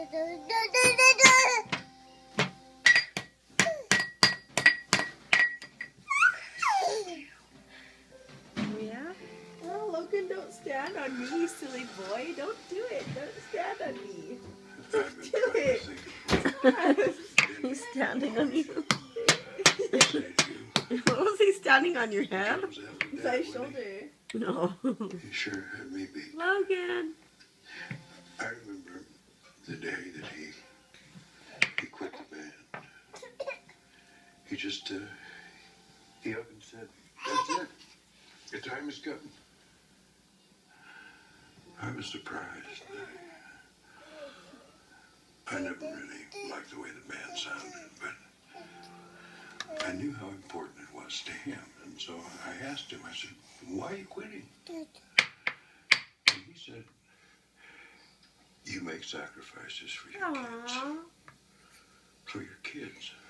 Yeah? Oh, Logan, don't stand on me, you silly boy. Don't do it. Don't stand on me. Don't do it. He's standing on you. What was he standing on your head? My shoulder. No. He sure had me beat. Logan. I remember the day that he quit the band. He just, he up and said, "That's it. The time has come." I was surprised. I never really liked the way the band sounded, but I knew how important it was to him. And so I asked him, I said, "Why are you quitting?" And he said, "You make sacrifices for your kids. For your kids."